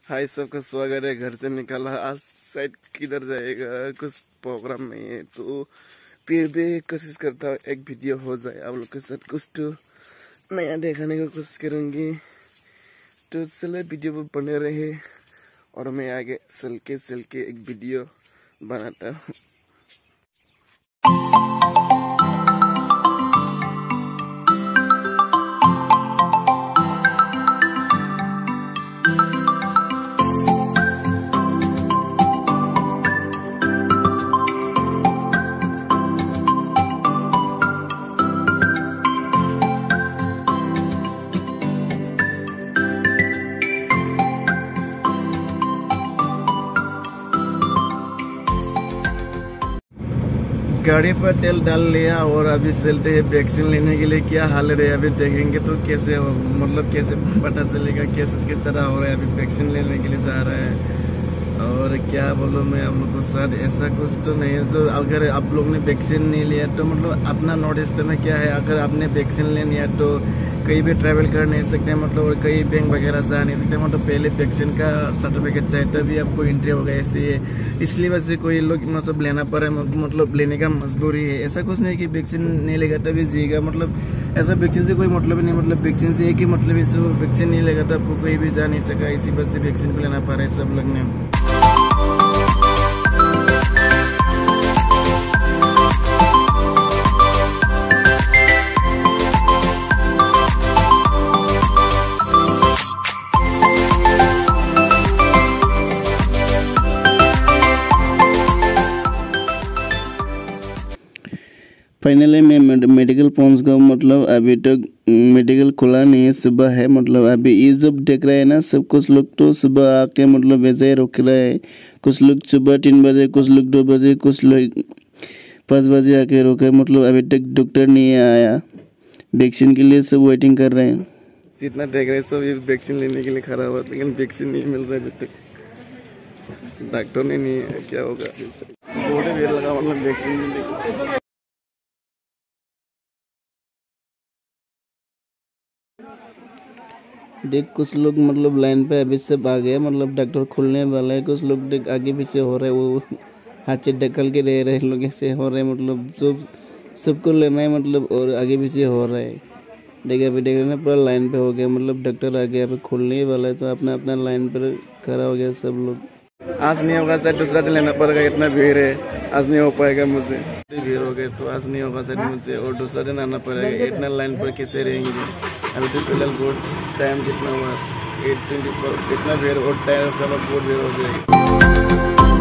हाय, सबका स्वागत है। घर से निकला, आज साइड किधर जाएगा, कुछ प्रोग्राम नहीं है, तो फिर भी कोशिश करता हूँ एक वीडियो हो जाए आप लोग के साथ, कुछ तो नया दिखाने की कोशिश करूँगी। तो चलो वीडियो पर बने रहे और मैं आगे चल के एक वीडियो बनाता हूँ। गाड़ी पर तेल डाल लिया और अभी चलते हैं वैक्सीन लेने के लिए। क्या हाल है अभी देखेंगे तो कैसे मतलब कैसे पता चलेगा किस तरह हो रहा है। अभी वैक्सीन लेने के लिए जा रहा है और क्या बोलूं मैं आप लोग को सर, ऐसा कुछ तो नहीं है जो अगर आप लोग ने वैक्सीन नहीं लिया तो मतलब अपना नॉलेज में क्या है, अगर आपने वैक्सीन ले लिया तो कहीं भी ट्रैवल कर नहीं सकते, मतलब और कहीं बैंक वगैरह जा नहीं सकते, मतलब पहले वैक्सीन का सर्टिफिकेट चाहिए तभी आपको एंट्री होगा। ऐसे है, इसलिए वैसे कोई लोग मतलब लेना पड़ा, मतलब लेने का मजबूरी है। ऐसा कुछ नहीं कि वैक्सीन नहीं लेगा तभी जिएगा, मतलब ऐसा वैक्सीन से कोई मतलब नहीं। मतलब वैक्सीन से एक ही मतलब है, जो वैक्सीन नहीं लेगा तो आपको कहीं भी जा नहीं सका, इसी वजह से वैक्सीन को लेना पड़ रहा है सब लोग ने। फाइनली मैं मेडिकल पहुंच गया। मतलब अभी तक मेडिकल खुला नहीं है, सुबह है। मतलब अभी ये जब देख रहे हैं ना सब, कुछ लोग तो सुबह आके मतलब वैसे ही रुक रहे हैं। कुछ लोग सुबह 3 बजे, कुछ लोग 2 बजे, कुछ लोग 5 बजे आके रुके। मतलब अभी तक डॉक्टर नहीं आया वैक्सीन के लिए, सब वेटिंग कर रहे हैं। जितना देख रहे हैं सब ये वैक्सीन लेने के लिए खड़ा हुआ, लेकिन वैक्सीन नहीं मिल रहा है अभी तक। डॉक्टर ने नहीं है, क्या होगा बोर्ड भी लगा, मतलब वैक्सीन मिलेगी। देख कुछ लोग मतलब लाइन पे अभी सब आ गए, मतलब डॉक्टर खुलने वाला है। कुछ लोग देख आगे पीछे हो रहे, वो हाथ से ढकल के रह रहे लोग, ऐसे हो रहे, मतलब जो सबको लेना है मतलब, और आगे पीछे हो रहा है। देखिए अभी देख रहे ना पूरा लाइन पे हो गया, मतलब डॉक्टर आ गया, अभी खुलने वाला है, तो अपना अपना लाइन पर खड़ा हो गया सब लोग। आज नहीं होगा शायद, दूसरा दिन लेना पड़ेगा, इतना भीड़ है, आज नहीं हो पाएगा मुझे। भीड़ हो गई तो आज नहीं होगा शायद मुझे, और दूसरा दिन आना पड़ेगा। इतना लाइन पर कैसे रहेंगे। अभी तो फिलहाल बहुत टाइम कितना हुआ, 8:24, कितना भीड़ और टाइम का बहुत भीड़ हो जाएगी।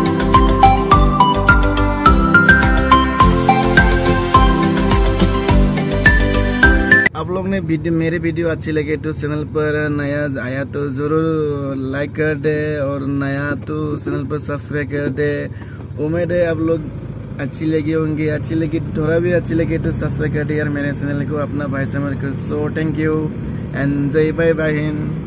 आप लोग ने मेरे वीडियो अच्छी लगे तो चैनल पर नया आया तो जरूर लाइक कर दे, और नया तो चैनल पर सब्सक्राइब कर दे। उम्मीद है आप लोग अच्छी लगी होंगी, अच्छी लगी थोड़ा भी अच्छी लगी तो सब्सक्राइब कर दे यार मेरे चैनल को, अपना भाई समझ को। सो थैंक यू एंड जय बाय बाय।